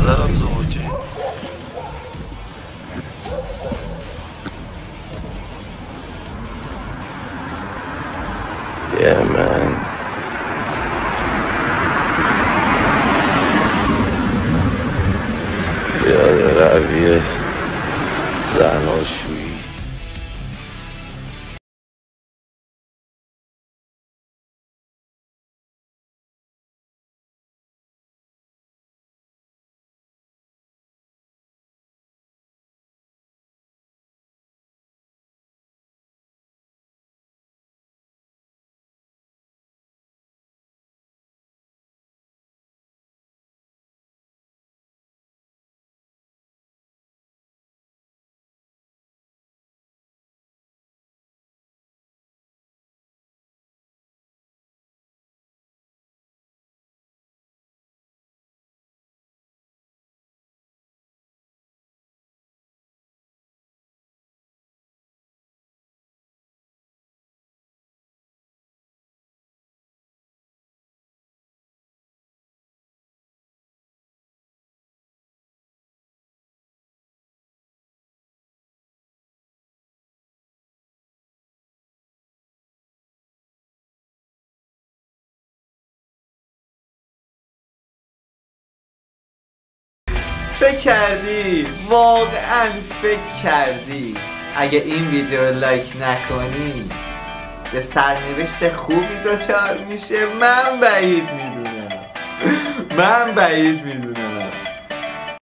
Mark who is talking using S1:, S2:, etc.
S1: نظرم زوجه.
S2: Yeah, man. یاد روی زناشویی.
S3: فکر کردی؟ واقعا فکر کردی اگه این ویدیو رو لایک نکنی به سرنوشت خوبی دچار میشه؟ من بعید میدونم